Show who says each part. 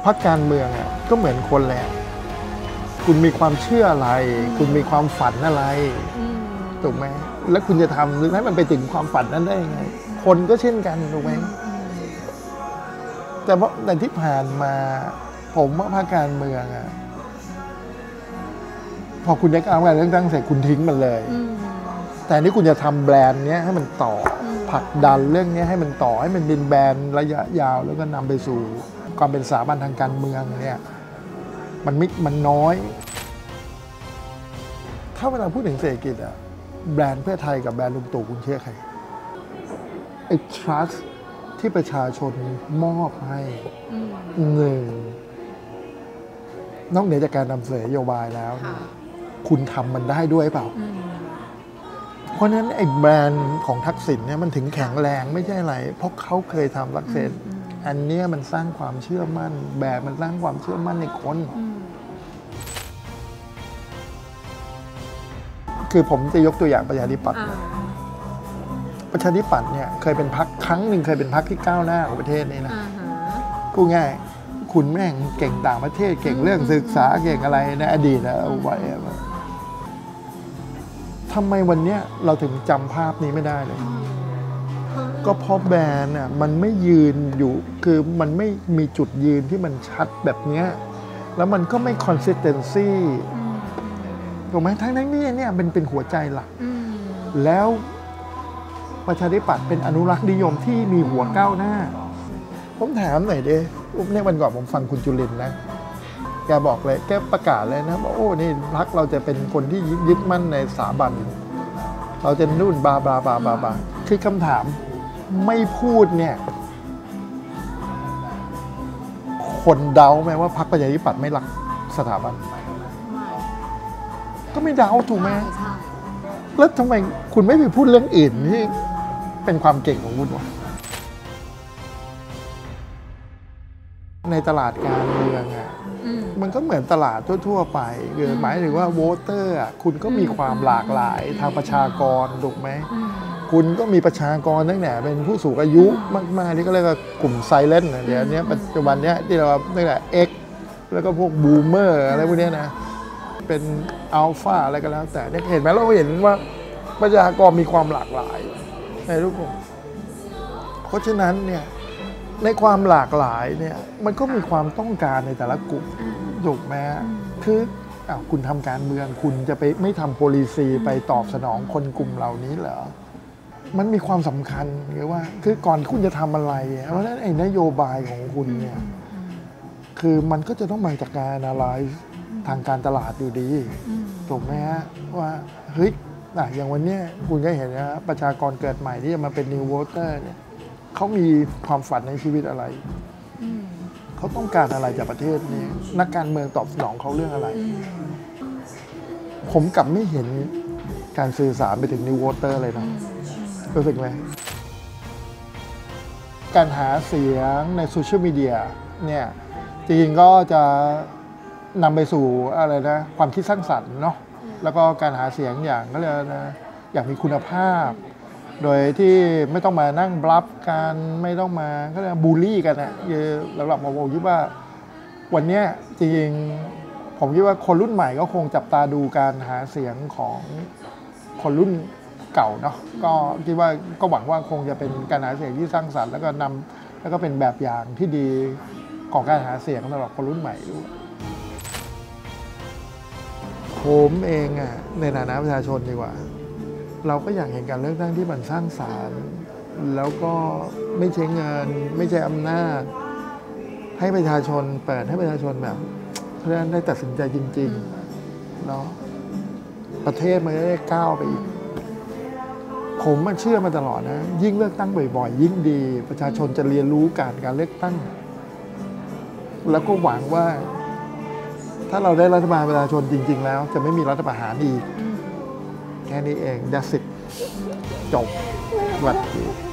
Speaker 1: พรรคการเมืองอ่ะก็เหมือนคนแหละคุณมีความเชื่ออะไรคุณมีความฝันอะไรถูกไหมแล้วคุณจะทำหรือให้มันไปถึงความฝันนั้นได้ยังไงคนก็เช่นกันถูกไหมแต่ว่าในที่ผ่านมาผมว่าพรรคการเมืองอ่ะพอคุณได้การเลือกตั้งเสร็จคุณทิ้งมันเลยแต่นี่คุณจะทำแบรนด์เนี้ยให้มันต่อผลักดันเรื่องนี้ให้มันต่อให้มันเป็นแบรนด์ระยะยาวแล้วก็นำไปสู่ความเป็นสถาบันทางการเมืองเนี่ยมันน้อยถ้าเวลาพูดถึงเศรษฐกิจอะแบรนด์เพื่อไทยกับแบรนด์ลุงตู่คุณเชื่อใครไอ้ trust ที่ประชาชนมอบให้หนึ่งนอกเหนือจากการนำเสนอนโยบายแล้วคุณทำมันได้ด้วยเปล่าเพราะฉะนั้นไอ้แบรนด์ของทักษิณเนี่ยมันถึงแข็งแรงไม่ใช่อะไรเพราะเขาเคยทำสักเซสอันนี้มันสร้างความเชื่อมั่นแบบมันสร้างความเชื่อมั่นในคนคือผมจะยกตัวอย่างประชาธิปัตย์ประชาธิปัตย์เนี่ยเคยเป็นพรรคครั้งหนึ่งเคยเป็นพรรคที่ก้าวหน้าของประเทศนี้นะพูดง่ายคุณแม่งเก่งต่างประเทศเก่งเรื่องศึกษาเก่งอะไรในอดีตนะเอาไว้ทำไมวันนี้เราถึงจำภาพนี้ไม่ได้เลยก็เพราะแบรนด์น่ะมันไม่ยืนอยู่คือมันไม่มีจุดยืนที่มันชัดแบบนี้แล้วมันก็ไม่ consistency ถูกไหมทั้งนี้เนี่ยเป็นหัวใจหลักแล้วประชาธิปัตย์เป็นอนุรักษ์นิยมที่มีหัวก้าวหน้าผมถามหน่อยดิเนี่ยวันก่อนผมฟังคุณจุลินนะแกบอกเลยแกประกาศเลยนะว่าโอ้นี่พรรคเราจะเป็นคนที่ยึดมั่นในสถาบันเราจะนู่นบาคือคำถามไม่พูดเนี่ยคนเดาไหมว่าพรรคประชาธิปัตย์ไม่รักสถาบันก็ไม่เดาถูกไหมแล้วทำไมคุณไม่ไปพูดเรื่องอื่นที่เป็นความเก่งของคุณวะในตลาดการเมืองอ่ะมันก็เหมือนตลาดทั่วๆไปคือหมายถึงว่าโวเตอร์คุณก็มีความหลากหลายทางประชากรถูกไหมคุณก็มีประชากรตั้งแต่เป็นผู้สูงอายุมากๆที่ก็เรียกว่ากลุ่มไซเลนต์เดี๋ยวนี้ปัจจุบันนี้ที่เราตั้งแต่ X แล้วก็พวกบูมเมอร์อะไรพวกนี้นะเป็นอัลฟาอะไรก็แล้วแต่เนี่ยเห็นไหมเราเห็นว่าประชากรมีความหลากหลายในทุกคนเพราะฉะนั้นเนี่ยในความหลากหลายเนี่ยมันก็มีความต้องการในแต่ละกลุ่มถูกไหมคือคุณทำการเมืองคุณจะไปไม่ทำ policy ไปตอบสนองคนกลุ่มเหล่านี้เหรอมันมีความสำคัญหรือว่าคือก่อนคุณจะทำอะไรเพราะฉะนั้นไอ้นโยบายของคุณเนี่ยคือมันก็จะต้องมาจากการ analyze ทางการตลาดอยู่ดีถูกไหมฮะว่าเฮ้ยอย่างวันนี้คุณก็เห็นนะประชากรเกิดใหม่ที่จะมาเป็น new voter เนี่ยเขามีความฝันในชีวิตอะไรเขาต้องการอะไรจากประเทศนี้นักการเมืองตอบสนองเขาเรื่องอะไรผมกลับไม่เห็นการสื่อสารไปถึง new voter เลยนะรู้สึกไหมการหาเสียงในโซเชียลมีเดียเนี่ยจริงๆก็จะนำไปสู่อะไรนะความคิดสร้างสรรค์เนาะแล้วก็การหาเสียงอย่างก็เรียกนะอย่างมีคุณภาพโดยที่ไม่ต้องมานั่งบลัฟกันไม่ต้องมาก็เรียกบูลลี่กันนะคือสำหรับผมคิดว่าวันนี้จริงๆผมคิดว่าคนรุ่นใหม่ก็คงจับตาดูการหาเสียงของคนรุ่นเก่าเนาะก็คิดว่าก็หวังว่าคงจะเป็นการหาเสียงที่สร้างสรรค์แล้วก็เป็นแบบอย่างที่ดีของการหาเสียงสำหรับคนรุ่นใหม่ด้วยผมเองในฐานะประชาชนดีกว่าเราก็อยากเห็นการเลือกตั้งที่มันสร้างสรรค์แล้วก็ไม่ใช้เงินไม่ใช้อำนาจให้ประชาชนเปิดให้ประชาชนแบบเพื่อนได้ตัดสินใจจริงๆเนาะประเทศมันได้ก้าวไปอีกผมมันเชื่อมาตลอดนะยิ่งเลือกตั้งบ่อยๆยิ่งดีประชาชนจะเรียนรู้การเลือกตั้งแล้วก็หวังว่าถ้าเราได้รัฐบาลประชาชนจริงๆแล้วจะไม่มีรัฐประหารอีกแค่นี้เอง that's it จบสวัสดี